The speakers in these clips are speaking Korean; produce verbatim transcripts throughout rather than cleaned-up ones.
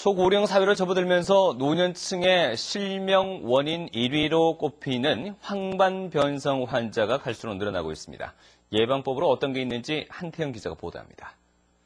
초고령 사회로 접어들면서 노년층의 실명 원인 일 위로 꼽히는 황반변성 환자가 갈수록 늘어나고 있습니다. 예방법으로 어떤 게 있는지 한태영 기자가 보도합니다.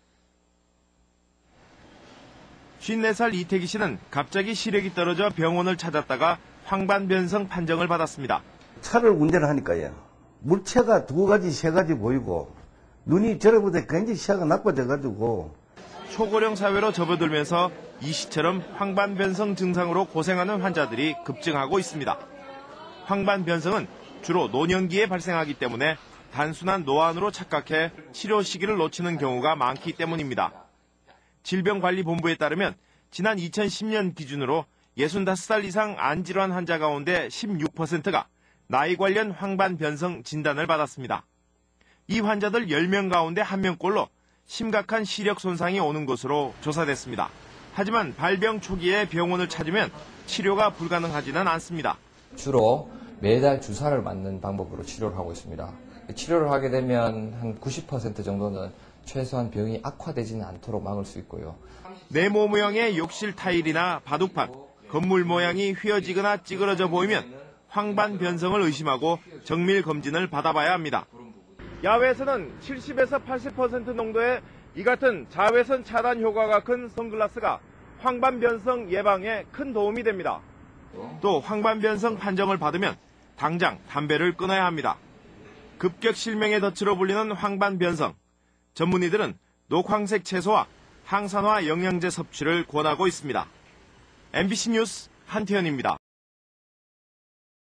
쉰네 살 이태기 씨는 갑자기 시력이 떨어져 병원을 찾았다가 황반변성 판정을 받았습니다. 차를 운전하니까요. 물체가 두 가지, 세 가지 보이고 눈이 저래보다 굉장히 시야가 나빠져가지고 초고령 사회로 접어들면서 이 씨처럼 황반변성 증상으로 고생하는 환자들이 급증하고 있습니다. 황반변성은 주로 노년기에 발생하기 때문에 단순한 노안으로 착각해 치료 시기를 놓치는 경우가 많기 때문입니다. 질병관리본부에 따르면 지난 이천십 년 기준으로 예순다섯 살 이상 안질환 환자 가운데 십육 퍼센트가 나이 관련 황반변성 진단을 받았습니다. 이 환자들 열 명 가운데 한 명꼴로 심각한 시력 손상이 오는 것으로 조사됐습니다. 하지만 발병 초기에 병원을 찾으면 치료가 불가능하지는 않습니다. 주로 매달 주사를 맞는 방법으로 치료를 하고 있습니다. 치료를 하게 되면 한 구십 퍼센트 정도는 최소한 병이 악화되지는 않도록 막을 수 있고요. 네모 모양의 욕실 타일이나 바둑판, 건물 모양이 휘어지거나 찌그러져 보이면 황반변성을 의심하고 정밀 검진을 받아봐야 합니다. 야외에서는 칠십에서 팔십 퍼센트 농도의 이 같은 자외선 차단 효과가 큰 선글라스가 황반변성 예방에 큰 도움이 됩니다. 또 황반변성 판정을 받으면 당장 담배를 끊어야 합니다. 급격 실명의 덫으로 불리는 황반변성. 전문의들은 녹황색 채소와 항산화 영양제 섭취를 권하고 있습니다. 엠비씨 뉴스 한태현입니다.